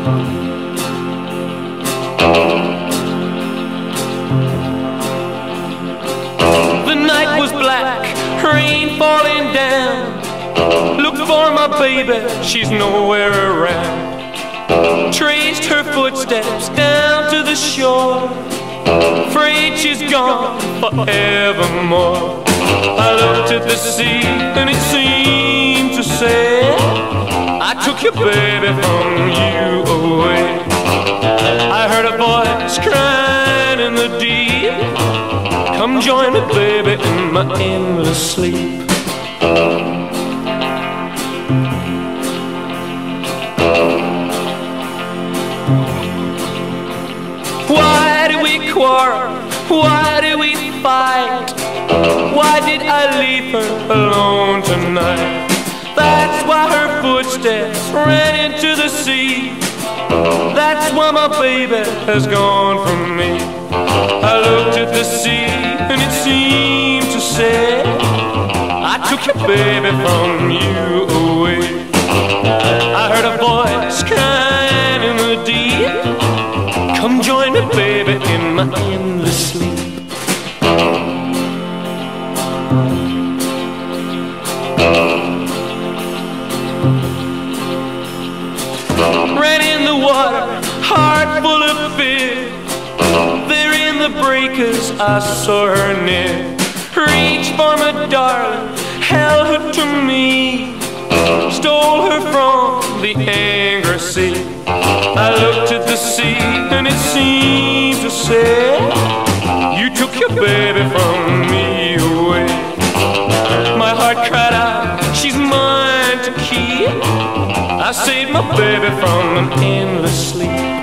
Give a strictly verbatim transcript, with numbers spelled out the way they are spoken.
The night was black, rain falling down. Look for my baby, she's nowhere around. Traced her footsteps down to the shore, afraid she's gone forevermore. I looked at the sea and it seemed to say, I took your baby from you away. I heard a voice crying in the deep, come join me, baby, in my endless sleep. Why did we quarrel? Why did we fight? Why did I leave her alone tonight? That's why her footsteps ran into the sea. That's why my baby has gone from me. I looked at the sea and it seemed to say, I took your baby from you away. I heard a voice crying in the deep, come join me, baby, in my endless sleep. Ran in the water, heart full of fear. There in the breakers I saw her near. Reached for my darling, held her to me, stole her from the angry sea. I looked at the sea and it seemed to say, you took your baby from me away. My heart cried out, she's mine to keep. I saved my baby from an endless sleep.